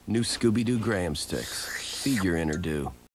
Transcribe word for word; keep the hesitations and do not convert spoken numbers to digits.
New Scooby-Doo Graham sticks. Feed your inner do.